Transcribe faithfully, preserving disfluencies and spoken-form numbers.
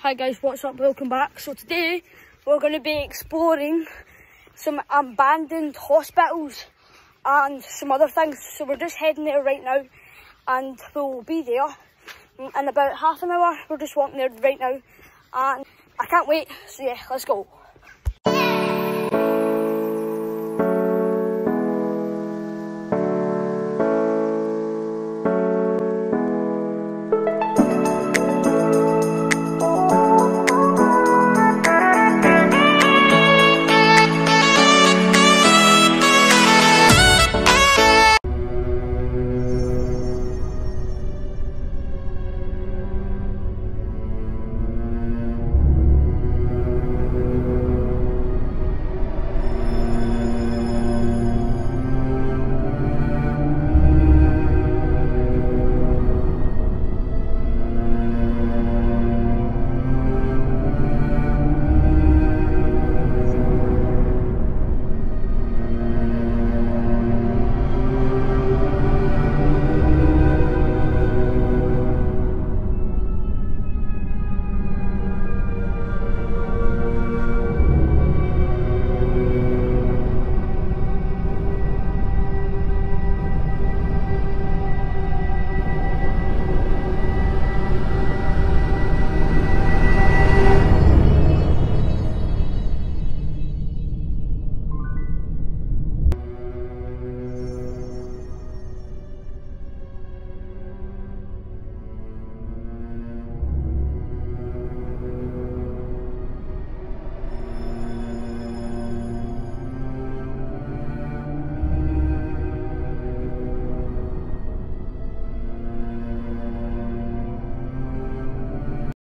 Hi guys, what's up? Welcome back. So today we're going to be exploring some abandoned hospitals and some other things. So we're just heading there right now and we'll be there in about half an hour. We're just walking there right now and I can't wait. So yeah, let's go.